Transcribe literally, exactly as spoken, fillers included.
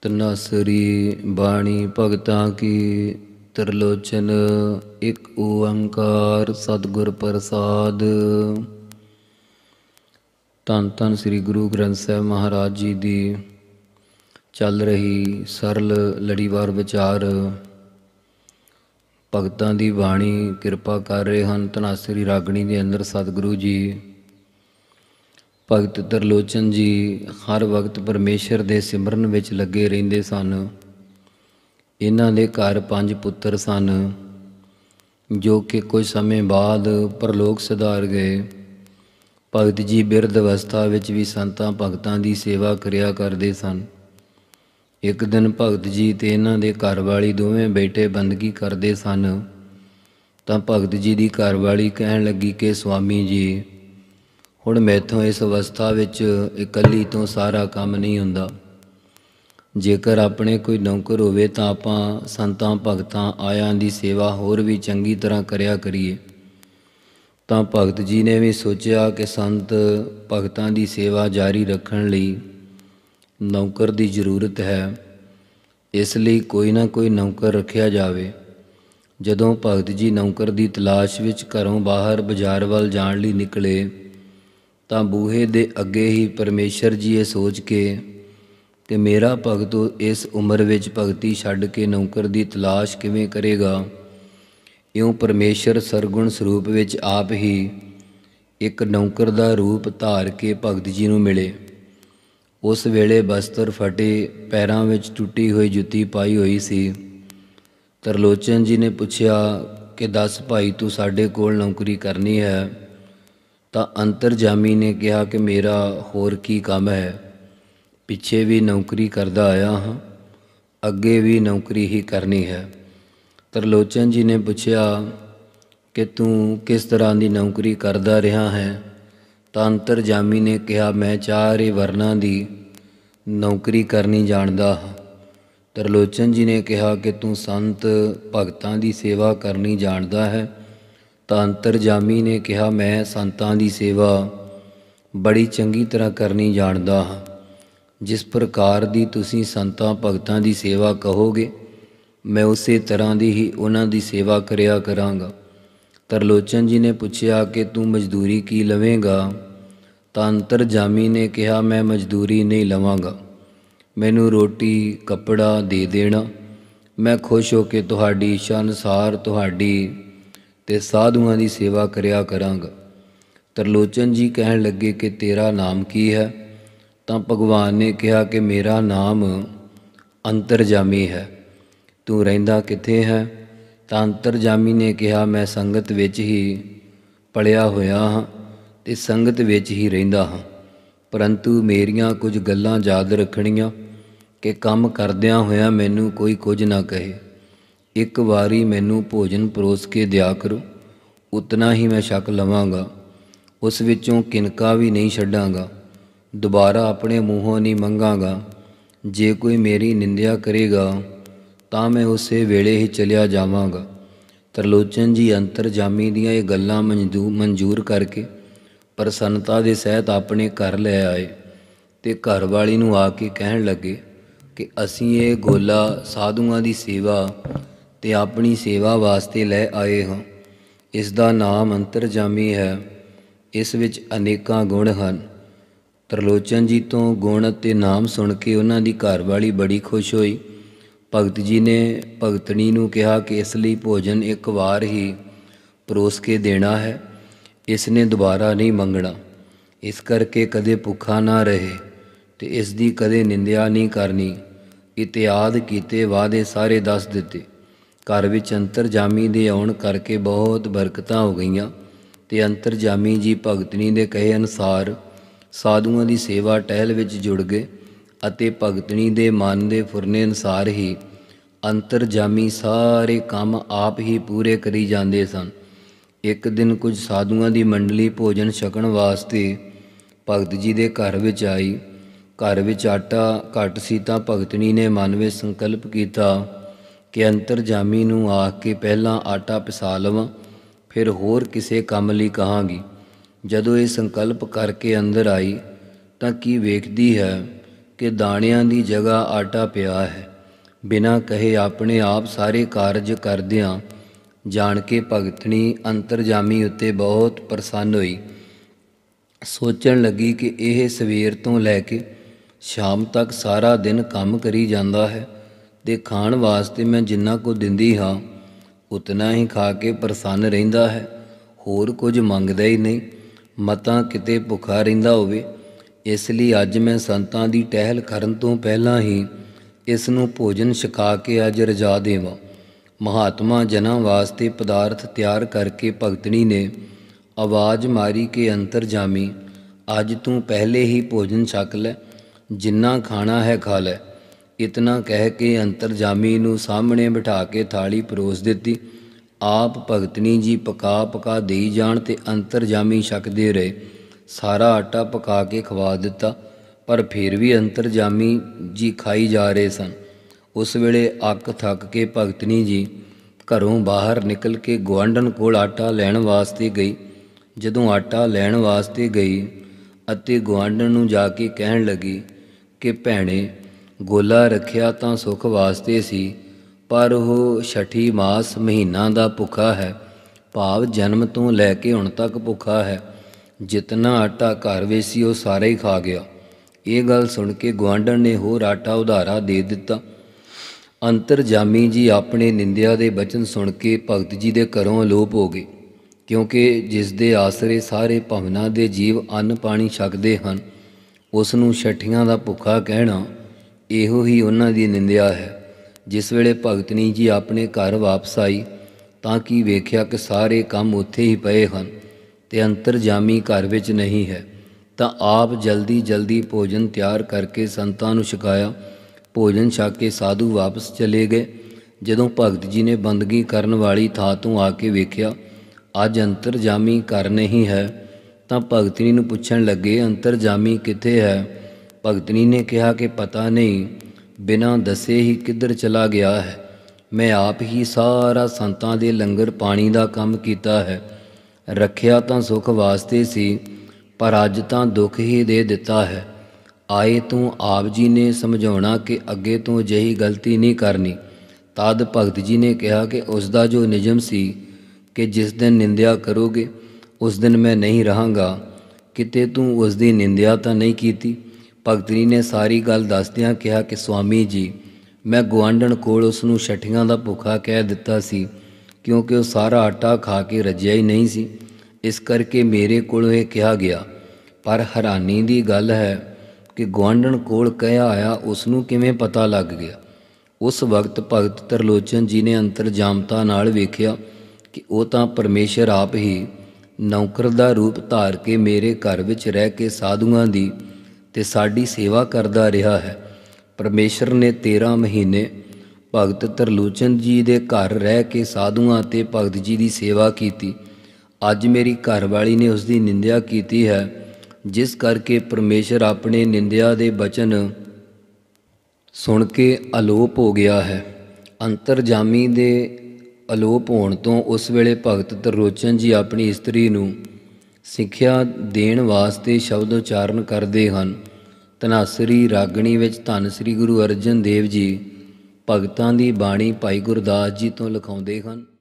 ਤਨਾਸਰੀ ਬਾਣੀ ਭਗਤਾਂ ਕੀ ਤ੍ਰਿਲੋਚਨ ਇੱਕ ਓੰਕਾਰ ਸਤਿਗੁਰ ਪ੍ਰਸਾਦ। ਧੰਨ ਧੰਨ ਸ੍ਰੀ ਗੁਰੂ ਗ੍ਰੰਥ ਸਾਹਿਬ ਮਹਾਰਾਜ ਜੀ ਦੀ ਚੱਲ ਰਹੀ ਸਰਲ ਲੜੀਵਾਰ ਵਿਚਾਰ ਭਗਤਾਂ ਦੀ ਬਾਣੀ ਕਿਰਪਾ ਕਰ ਰਹੇ ਹਨ। ਤਨਾਸਰੀ ਰਾਗਣੀ ਦੇ ਅੰਦਰ ਸਤਿਗੁਰੂ ਜੀ ਭਗਤ ਤ੍ਰਿਲੋਚਨ ਜੀ ਹਰ ਵਕਤ ਪਰਮੇਸ਼ਰ ਦੇ ਸਿਮਰਨ ਵਿੱਚ ਲੱਗੇ ਰਹਿੰਦੇ ਸਨ। ਇਹਨਾਂ ਦੇ ਘਰ ਪੰਜ ਪੁੱਤਰ ਸਨ ਜੋ ਕਿ ਕੁਝ ਸਮੇਂ ਬਾਅਦ ਪਰਲੋਕ ਸਿਧਾਰ ਗਏ। ਭਗਤ ਜੀ ਬਿਰਧ ਅਵਸਥਾ ਵਿੱਚ ਵੀ ਸੰਤਾਂ ਭਗਤਾਂ ਦੀ ਸੇਵਾ ਕਰਿਆ ਕਰਦੇ ਸਨ। ਇੱਕ ਦਿਨ ਭਗਤ ਜੀ ਤੇ ਇਹਨਾਂ ਦੇ ਘਰਵਾਲੀ ਦੋਵੇਂ ਬੈਠੇ ਬੰਦਗੀ ਕਰਦੇ ਸਨ ਤਾਂ ਭਗਤ ਜੀ ਦੀ ਘਰਵਾਲੀ ਕਹਿਣ ਲੱਗੀ ਕਿ ਸਵਾਮੀ ਜੀ, ਹੁਣ ਮੈਥੋਂ ਇਸ ਅਵਸਥਾ ਵਿੱਚ ਇਕੱਲੀ ਤੋਂ ਸਾਰਾ ਕੰਮ ਨਹੀਂ ਹੁੰਦਾ। ਜੇਕਰ ਆਪਣੇ ਕੋਈ ਨੌਕਰ ਹੋਵੇ ਤਾਂ ਆਪਾਂ ਸੰਤਾਂ ਭਗਤਾਂ ਆਇਆਂ ਦੀ ਸੇਵਾ ਹੋਰ ਵੀ ਚੰਗੀ ਤਰ੍ਹਾਂ ਕਰਿਆ ਕਰੀਏ। ਤਾਂ ਭਗਤ ਜੀ ਨੇ ਵੀ ਸੋਚਿਆ ਕਿ ਸੰਤ ਭਗਤਾਂ ਦੀ ਸੇਵਾ ਜਾਰੀ ਰੱਖਣ ਲਈ ਨੌਕਰ ਦੀ ਜ਼ਰੂਰਤ ਹੈ, ਇਸ ਲਈ ਕੋਈ ਨਾ ਕੋਈ ਨੌਕਰ ਰੱਖਿਆ ਜਾਵੇ। ਜਦੋਂ ਭਗਤ ਜੀ ਨੌਕਰ ਦੀ ਤਲਾਸ਼ ਵਿੱਚ ਘਰੋਂ ਬਾਹਰ ਬਾਜ਼ਾਰ ਵੱਲ ਜਾਣ ਲਈ ਨਿਕਲੇ ਤਾਂ ਬੂਹੇ ਦੇ ਅੱਗੇ ਹੀ ਪਰਮੇਸ਼ਰ ਜੀ ਇਹ ਸੋਚ ਕੇ ਕਿ ਮੇਰਾ ਭਗਤ ਇਸ ਉਮਰ ਵਿੱਚ ਭਗਤੀ ਛੱਡ ਕੇ ਨੌਕਰ ਦੀ ਤਲਾਸ਼ ਕਿਵੇਂ ਕਰੇਗਾ, ਇਉਂ ਪਰਮੇਸ਼ਰ ਸਰਗੁਣ ਸਰੂਪ ਵਿੱਚ ਆਪ ਹੀ ਇੱਕ ਨੌਕਰ ਦਾ ਰੂਪ ਧਾਰ ਕੇ ਭਗਤ ਜੀ ਨੂੰ ਮਿਲੇ। ਉਸ ਵੇਲੇ ਬਸਤਰ ਫਟੇ, ਪੈਰਾਂ ਵਿੱਚ ਟੁੱਟੀ ਹੋਈ ਜੁੱਤੀ ਪਾਈ ਹੋਈ ਸੀ। ਤ੍ਰਿਲੋਚਨ ਜੀ ਨੇ ਪੁੱਛਿਆ ਕਿ ਦੱਸ ਭਾਈ, ਤੂੰ ਸਾਡੇ ਕੋਲ ਨੌਕਰੀ ਕਰਨੀ ਹੈ? ਤਾਂ ਅੰਤਰਜਾਮੀ ਨੇ ਕਿਹਾ ਕਿ ਮੇਰਾ ਹੋਰ ਕੀ ਕੰਮ ਹੈ, ਪਿੱਛੇ ਵੀ ਨੌਕਰੀ ਕਰਦਾ ਆਇਆ ਹਾਂ, ਅੱਗੇ ਵੀ ਨੌਕਰੀ ਹੀ ਕਰਨੀ ਹੈ। ਤ੍ਰਿਲੋਚਨ ਜੀ ਨੇ ਪੁੱਛਿਆ ਕਿ ਤੂੰ ਕਿਸ ਤਰ੍ਹਾਂ ਦੀ ਨੌਕਰੀ ਕਰਦਾ ਰਿਹਾ ਹੈ? ਤਾਂ ਅੰਤਰਜਾਮੀ ਨੇ ਕਿਹਾ ਮੈਂ ਚਾਰੇ ਵਰਨਾਂ ਦੀ ਨੌਕਰੀ ਕਰਨੀ ਜਾਣਦਾ ਹਾਂ। ਤ੍ਰਿਲੋਚਨ ਜੀ ਨੇ ਕਿਹਾ ਕਿ ਤੂੰ ਸੰਤ ਭਗਤਾਂ ਦੀ ਸੇਵਾ ਕਰਨੀ ਜਾਣਦਾ ਹੈ? ਤਾਂ ਅੰਤਰਜਾਮੀ ਨੇ ਕਿਹਾ ਮੈਂ ਸੰਤਾਂ ਦੀ ਸੇਵਾ ਬੜੀ ਚੰਗੀ ਤਰ੍ਹਾਂ ਕਰਨੀ ਜਾਣਦਾ ਹਾਂ। ਜਿਸ ਪ੍ਰਕਾਰ ਦੀ ਤੁਸੀਂ ਸੰਤਾਂ ਭਗਤਾਂ ਦੀ ਸੇਵਾ ਕਹੋਗੇ ਮੈਂ ਉਸੇ ਤਰ੍ਹਾਂ ਦੀ ਹੀ ਉਹਨਾਂ ਦੀ ਸੇਵਾ ਕਰਿਆ ਕਰਾਂਗਾ। ਤ੍ਰਿਲੋਚਨ ਜੀ ਨੇ ਪੁੱਛਿਆ ਕਿ ਤੂੰ ਮਜ਼ਦੂਰੀ ਕੀ ਲਵੇਂਗਾ? ਤਾਂ ਅੰਤਰਜਾਮੀ ਨੇ ਕਿਹਾ ਮੈਂ ਮਜ਼ਦੂਰੀ ਨਹੀਂ ਲਵਾਂਗਾ, ਮੈਨੂੰ ਰੋਟੀ ਕੱਪੜਾ ਦੇ ਦੇਣਾ, ਮੈਂ ਖੁਸ਼ ਹੋ ਕੇ ਤੁਹਾਡੀ ਇੱਛਾ ਅਨੁਸਾਰ ਤੁਹਾਡੀ ਤੇ ਸਾਧੂਆਂ ਦੀ ਸੇਵਾ ਕਰਿਆ ਕਰਾਂਗਾ। ਤ੍ਰਿਲੋਚਨ ਜੀ ਕਹਿਣ ਲੱਗੇ ਕਿ ਤੇਰਾ ਨਾਮ ਕੀ ਹੈ? ਤਾਂ ਭਗਵਾਨ ਨੇ ਕਿਹਾ ਕਿ ਮੇਰਾ ਨਾਮ ਅੰਤਰਜਾਮੀ ਹੈ। ਤੂੰ ਰਹਿੰਦਾ ਕਿੱਥੇ ਹੈ? ਤਾਂ ਅੰਤਰਜਾਮੀ ਨੇ ਕਿਹਾ ਮੈਂ ਸੰਗਤ ਵਿੱਚ ਹੀ ਪਲਿਆ ਹੋਇਆ ਹਾਂ ਅਤੇ ਸੰਗਤ ਵਿੱਚ ਹੀ ਰਹਿੰਦਾ ਹਾਂ, ਪਰੰਤੂ ਮੇਰੀਆਂ ਕੁਝ ਗੱਲਾਂ ਯਾਦ ਰੱਖਣੀਆਂ ਕਿ ਕੰਮ ਕਰਦਿਆਂ ਹੋਇਆਂ ਮੈਨੂੰ ਕੋਈ ਕੁਝ ਨਾ ਕਹੇ। ਇੱਕ ਵਾਰੀ ਮੈਨੂੰ ਭੋਜਨ ਪਰੋਸ ਕੇ ਦਿਆ ਕਰੋ, ਉਤਨਾ ਹੀ ਮੈਂ ਛਕ ਲਵਾਂਗਾ, ਉਸ ਵਿੱਚੋਂ ਕਿਨਕਾ ਵੀ ਨਹੀਂ ਛੱਡਾਂਗਾ, ਦੁਬਾਰਾ ਆਪਣੇ ਮੂੰਹੋਂ ਨਹੀਂ ਮੰਗਾਂਗਾ। ਜੇ ਕੋਈ ਮੇਰੀ ਨਿੰਦਿਆ ਕਰੇਗਾ ਤਾਂ ਮੈਂ ਉਸੇ ਵੇਲੇ ਹੀ ਚਲਿਆ ਜਾਵਾਂਗਾ। ਤ੍ਰਿਲੋਚਨ ਜੀ ਅੰਤਰਜਾਮੀ ਦੀਆਂ ਇਹ ਗੱਲਾਂ ਮਨਜ਼ੂ ਮਨਜ਼ੂਰ ਕਰਕੇ ਪ੍ਰਸੰਨਤਾ ਦੇ ਸਹਿਤ ਆਪਣੇ ਘਰ ਲੈ ਆਏ ਅਤੇ ਘਰਵਾਲੀ ਨੂੰ ਆ ਕੇ ਕਹਿਣ ਲੱਗੇ ਕਿ ਅਸੀਂ ਇਹ ਗੋਲਾ ਸਾਧੂਆਂ ਦੀ ਸੇਵਾ ਅਤੇ ਆਪਣੀ ਸੇਵਾ ਵਾਸਤੇ ਲੈ ਆਏ ਹਾਂ। ਇਸ ਦਾ ਨਾਮ ਅੰਤਰਜਾਮੀ ਹੈ, ਇਸ ਵਿੱਚ ਅਨੇਕਾਂ ਗੁਣ ਹਨ। ਤ੍ਰਿਲੋਚਨ ਜੀ ਤੋਂ ਗੁਣ ਅਤੇ ਨਾਮ ਸੁਣ ਕੇ ਉਹਨਾਂ ਦੀ ਘਰਵਾਲੀ ਬੜੀ ਖੁਸ਼ ਹੋਈ। ਭਗਤ ਜੀ ਨੇ ਭਗਤਣੀ ਨੂੰ ਕਿਹਾ ਕਿ ਇਸ ਲਈ ਭੋਜਨ ਇੱਕ ਵਾਰ ਹੀ ਪਰੋਸ ਕੇ ਦੇਣਾ ਹੈ, ਇਸ ਨੇ ਦੁਬਾਰਾ ਨਹੀਂ ਮੰਗਣਾ, ਇਸ ਕਰਕੇ ਕਦੇ ਭੁੱਖਾ ਨਾ ਰਹੇ ਅਤੇ ਇਸ ਦੀ ਕਦੇ ਨਿੰਦਿਆ ਨਹੀਂ ਕਰਨੀ। ਇਤਿਆਦ ਕੀਤੇ ਵਾਅਦੇ ਸਾਰੇ ਦੱਸ ਦਿੱਤੇ। ਘਰ ਵਿੱਚ ਅੰਤਰਜਾਮੀ ਦੇ ਆਉਣ ਕਰਕੇ ਬਹੁਤ ਬਰਕਤਾਂ ਹੋ ਗਈਆਂ ਅਤੇ ਅੰਤਰਜਾਮੀ ਜੀ ਭਗਤਣੀ ਦੇ ਕਹੇ ਅਨੁਸਾਰ ਸਾਧੂਆਂ ਦੀ ਸੇਵਾ ਟਹਿਲ ਵਿੱਚ ਜੁੜ ਗਏ ਅਤੇ ਭਗਤਣੀ ਦੇ ਮਨ ਦੇ ਫੁਰਨੇ ਅਨੁਸਾਰ ਹੀ ਅੰਤਰਜਾਮੀ ਸਾਰੇ ਕੰਮ ਆਪ ਹੀ ਪੂਰੇ ਕਰੀ ਜਾਂਦੇ ਸਨ। ਇੱਕ ਦਿਨ ਕੁਝ ਸਾਧੂਆਂ ਦੀ ਮੰਡਲੀ ਭੋਜਨ ਛਕਣ ਵਾਸਤੇ ਭਗਤ ਜੀ ਦੇ ਘਰ ਵਿੱਚ ਆਈ। ਘਰ ਵਿੱਚ ਆਟਾ ਘੱਟ ਸੀ ਤਾਂ ਭਗਤਣੀ ਨੇ ਮਨ ਵਿੱਚ ਸੰਕਲਪ ਕੀਤਾ ਕਿ ਅੰਤਰਜਾਮੀ ਨੂੰ ਆਖ ਕੇ ਪਹਿਲਾਂ ਆਟਾ ਪਿਸਾ ਲਵਾਂ, ਫਿਰ ਹੋਰ ਕਿਸੇ ਕੰਮ ਲਈ ਕਹਾਂਗੀ। ਜਦੋਂ ਇਹ ਸੰਕਲਪ ਕਰਕੇ ਅੰਦਰ ਆਈ ਤਾਂ ਕੀ ਵੇਖਦੀ ਹੈ ਕਿ ਦਾਣਿਆਂ ਦੀ ਜਗ੍ਹਾ ਆਟਾ ਪਿਆ ਹੈ। ਬਿਨਾਂ ਕਹੇ ਆਪਣੇ ਆਪ ਸਾਰੇ ਕਾਰਜ ਕਰਦਿਆਂ ਜਾਣ ਕੇ ਭਗਤਣੀ ਅੰਤਰਜਾਮੀ ਉੱਤੇ ਬਹੁਤ ਪ੍ਰਸੰਨ ਹੋਈ। ਸੋਚਣ ਲੱਗੀ ਕਿ ਇਹ ਸਵੇਰ ਤੋਂ ਲੈ ਕੇ ਸ਼ਾਮ ਤੱਕ ਸਾਰਾ ਦਿਨ ਕੰਮ ਕਰੀ ਜਾਂਦਾ ਹੈ ਅਤੇ ਖਾਣ ਵਾਸਤੇ ਮੈਂ ਜਿੰਨਾ ਕੁ ਦਿੰਦੀ ਹਾਂ ਉਤਨਾ ਹੀ ਖਾ ਕੇ ਪ੍ਰਸੰਨ ਰਹਿੰਦਾ ਹੈ, ਹੋਰ ਕੁਝ ਮੰਗਦਾ ਹੀ ਨਹੀਂ। ਮਤਾਂ ਕਿਤੇ ਭੁੱਖਾ ਰਹਿੰਦਾ ਹੋਵੇ। ਇਸ ਲਈ ਅੱਜ ਮੈਂ ਸੰਤਾਂ ਦੀ ਟਹਿਲ ਕਰਨ ਤੋਂ ਪਹਿਲਾਂ ਹੀ ਇਸ ਨੂੰ ਭੋਜਨ ਛਕਾ ਕੇ ਅੱਜ ਰਜਾ ਦੇਵਾਂ। ਮਹਾਤਮਾ ਜਨਾਂ ਵਾਸਤੇ ਪਦਾਰਥ ਤਿਆਰ ਕਰਕੇ ਭਗਤਣੀ ਨੇ ਆਵਾਜ਼ ਮਾਰੀ ਕਿ ਅੰਤਰਜਾਮੀ, ਅੱਜ ਤੂੰ ਪਹਿਲੇ ਹੀ ਭੋਜਨ ਛਕ ਲੈ, ਜਿੰਨਾ ਖਾਣਾ ਹੈ ਖਾ ਲੈ। ਇਤਨਾ ਕਹਿ ਕੇ ਅੰਤਰਜਾਮੀ ਨੂੰ ਸਾਹਮਣੇ ਬਿਠਾ ਕੇ ਥਾਲੀ ਪਰੋਸ ਦਿੱਤੀ। ਆਪ ਭਗਤਣੀ ਜੀ ਪਕਾ ਪਕਾ ਦੇਈ ਜਾਣ ਅਤੇ ਅੰਤਰਜਾਮੀ ਛਕਦੇ ਰਹੇ। ਸਾਰਾ ਆਟਾ ਪਕਾ ਕੇ ਖਵਾ ਦਿੱਤਾ, ਪਰ ਫਿਰ ਵੀ ਅੰਤਰਜਾਮੀ ਜੀ ਖਾਈ ਜਾ ਰਹੇ ਸਨ। ਉਸ ਵੇਲੇ ਅੱਕ ਥੱਕ ਕੇ ਭਗਤਣੀ ਜੀ ਘਰੋਂ ਬਾਹਰ ਨਿਕਲ ਕੇ ਗੁਆਂਢਣ ਕੋਲ ਆਟਾ ਲੈਣ ਵਾਸਤੇ ਗਈ। ਜਦੋਂ ਆਟਾ ਲੈਣ ਵਾਸਤੇ ਗਈ ਅਤੇ ਗੁਆਂਢਣ ਨੂੰ ਜਾ ਕੇ ਕਹਿਣ ਲੱਗੀ ਕਿ ਭੈਣੇ, ਗੋਲਾ ਰੱਖਿਆ ਤਾਂ ਸੁੱਖ ਵਾਸਤੇ ਸੀ, ਪਰ ਉਹ ਛਠੀ ਮਾਸ ਮਹੀਨਾ ਦਾ ਭੁੱਖਾ ਹੈ, ਭਾਵ ਜਨਮ ਤੋਂ ਲੈ ਕੇ ਹੁਣ ਤੱਕ ਭੁੱਖਾ ਹੈ। ਜਿਤਨਾ ਆਟਾ ਘਰ ਵਿੱਚ ਸੀ ਉਹ ਸਾਰਾ ਹੀ ਖਾ ਗਿਆ। ਇਹ ਗੱਲ ਸੁਣ ਕੇ ਗੁਆਂਢਣ ਨੇ ਹੋਰ ਆਟਾ ਉਧਾਰਾ ਦੇ ਦਿੱਤਾ। ਅੰਤਰਜਾਮੀ ਜੀ ਆਪਣੇ ਨਿੰਦਿਆ ਦੇ ਬਚਨ ਸੁਣ ਕੇ ਭਗਤ ਜੀ ਦੇ ਘਰੋਂ ਅਲੋਪ ਹੋ ਗਏ, ਕਿਉਂਕਿ ਜਿਸ ਦੇ ਆਸਰੇ ਸਾਰੇ ਭਵਨਾਂ ਦੇ ਜੀਵ ਅੰਨ ਪਾਣੀ ਛਕਦੇ ਹਨ, ਉਸ ਨੂੰ ਛਠੀਆਂ ਦਾ ਭੁੱਖਾ ਕਹਿਣਾ ਇਹੋ ਹੀ ਉਹਨਾਂ ਦੀ ਨਿੰਦਿਆ ਹੈ। ਜਿਸ ਵੇਲੇ ਭਗਤਣੀ ਜੀ ਆਪਣੇ ਘਰ ਵਾਪਸ ਆਈ ਤਾਂ ਕੀ ਵੇਖਿਆ ਕਿ ਸਾਰੇ ਕੰਮ ਉੱਥੇ ਹੀ ਪਏ ਹਨ ਅਤੇ ਅੰਤਰਜਾਮੀ ਘਰ ਵਿੱਚ ਨਹੀਂ ਹੈ। ਤਾਂ ਆਪ ਜਲਦੀ ਜਲਦੀ ਭੋਜਨ ਤਿਆਰ ਕਰਕੇ ਸੰਤਾਂ ਨੂੰ ਛਕਾਇਆ। ਭੋਜਨ ਛਕ ਕੇ ਸਾਧੂ ਵਾਪਸ ਚਲੇ ਗਏ। ਜਦੋਂ ਭਗਤ ਜੀ ਨੇ ਬੰਦਗੀ ਕਰਨ ਵਾਲੀ ਥਾਂ ਤੋਂ ਆ ਕੇ ਵੇਖਿਆ ਅੱਜ ਅੰਤਰਜਾਮੀ ਘਰ ਨਹੀਂ ਹੈ, ਤਾਂ ਭਗਤਣੀ ਨੂੰ ਪੁੱਛਣ ਲੱਗੇ, ਅੰਤਰਜਾਮੀ ਕਿੱਥੇ ਹੈ? ਭਗਤਣੀ ਨੇ ਕਿਹਾ ਕਿ ਪਤਾ ਨਹੀਂ, ਬਿਨਾਂ ਦੱਸੇ ਹੀ ਕਿੱਧਰ ਚਲਾ ਗਿਆ ਹੈ। ਮੈਂ ਆਪ ਹੀ ਸਾਰਾ ਸੰਤਾਂ ਦੇ ਲੰਗਰ ਪਾਣੀ ਦਾ ਕੰਮ ਕੀਤਾ ਹੈ। ਰੱਖਿਆ ਤਾਂ ਸੁੱਖ ਵਾਸਤੇ ਸੀ, ਪਰ ਅੱਜ ਤਾਂ ਦੁੱਖ ਹੀ ਦੇ ਦਿੱਤਾ ਹੈ। ਆਏ ਤੂੰ ਆਪ ਜੀ ਨੇ ਸਮਝਾਉਣਾ ਕਿ ਅੱਗੇ ਤੋਂ ਅਜਿਹੀ ਗਲਤੀ ਨਹੀਂ ਕਰਨੀ। ਤਦ ਭਗਤ ਜੀ ਨੇ ਕਿਹਾ ਕਿ ਉਸ ਦਾ ਜੋ ਨਿਯਮ ਸੀ ਕਿ ਜਿਸ ਦਿਨ ਨਿੰਦਿਆ ਕਰੋਗੇ ਉਸ ਦਿਨ ਮੈਂ ਨਹੀਂ ਰਹਾਂਗਾ, ਕਿਤੇ ਤੂੰ ਉਸ ਦੀ ਨਿੰਦਿਆ ਤਾਂ ਨਹੀਂ ਕੀਤੀ? ਭਗਤਣੀ ਨੇ ਸਾਰੀ ਗੱਲ ਦੱਸਦਿਆਂ ਕਿਹਾ ਕਿ ਸਵਾਮੀ ਜੀ, ਮੈਂ ਗੁਆਂਢਣ ਕੋਲ ਉਸ ਨੂੰ ਛਠੀਆਂ ਦਾ ਭੁੱਖਾ ਕਹਿ ਦਿੱਤਾ ਸੀ, ਕਿਉਂਕਿ ਉਹ ਸਾਰਾ ਆਟਾ ਖਾ ਕੇ ਰੱਜਿਆ ਹੀ ਨਹੀਂ ਸੀ, ਇਸ ਕਰਕੇ ਮੇਰੇ ਕੋਲੋਂ ਇਹ ਕਿਹਾ ਗਿਆ। ਪਰ ਹੈਰਾਨੀ ਦੀ ਗੱਲ ਹੈ ਕਿ ਗੁਆਂਢਣ ਕੋਲ ਕਹਿਆ ਆਇਆ ਉਸ ਨੂੰ ਕਿਵੇਂ ਪਤਾ ਲੱਗ ਗਿਆ। ਉਸ ਵਕਤ ਭਗਤ ਤਰਲੋਚਨ ਜੀ ਨੇ ਅੰਤਰਜਾਮਤਾ ਨਾਲ ਵੇਖਿਆ ਕਿ ਉਹ ਤਾਂ ਪਰਮੇਸ਼ਰ ਆਪ ਹੀ ਨੌਕਰ ਦਾ ਰੂਪ ਧਾਰ ਕੇ ਮੇਰੇ ਘਰ ਵਿੱਚ ਰਹਿ ਕੇ ਸਾਧੂਆਂ ਦੀ ਅਤੇ ਸਾਡੀ ਸੇਵਾ ਕਰਦਾ ਰਿਹਾ ਹੈ। ਪਰਮੇਸ਼ਰ ਨੇ ਤੇਰ੍ਹਾਂ ਮਹੀਨੇ ਭਗਤ ਤਰਲੋਚਨ ਜੀ ਦੇ ਘਰ ਰਹਿ ਕੇ ਸਾਧੂਆਂ ਅਤੇ ਭਗਤ ਜੀ ਦੀ ਸੇਵਾ ਕੀਤੀ। ਅੱਜ ਮੇਰੀ ਘਰਵਾਲੀ ਨੇ ਉਸ ਦੀ ਨਿੰਦਿਆ ਕੀਤੀ ਹੈ, ਜਿਸ ਕਰਕੇ ਪਰਮੇਸ਼ਰ ਆਪਣੇ ਨਿੰਦਿਆ ਦੇ ਬਚਨ ਸੁਣ ਕੇ ਅਲੋਪ ਹੋ ਗਿਆ ਹੈ। ਅੰਤਰਜਾਮੀ ਦੇ ਅਲੋਪ ਹੋਣ ਤੋਂ ਉਸ ਵੇਲੇ ਭਗਤ ਤਰਲੋਚਨ ਜੀ ਆਪਣੀ ਇਸਤਰੀ ਨੂੰ ਸਿੱਖਿਆ ਦੇਣ ਵਾਸਤੇ ਸ਼ਬਦ ਉਚਾਰਨ ਕਰਦੇ ਹਨ। ਧਨਾਸਰੀ ਰਾਗਣੀ ਵਿੱਚ ਧੰਨ ਸ੍ਰੀ ਗੁਰੂ ਅਰਜਨ ਦੇਵ ਜੀ ਭਗਤਾਂ ਦੀ ਬਾਣੀ ਭਾਈ ਗੁਰਦਾਸ ਜੀ ਤੋਂ ਲਿਖਾਉਂਦੇ ਹਨ।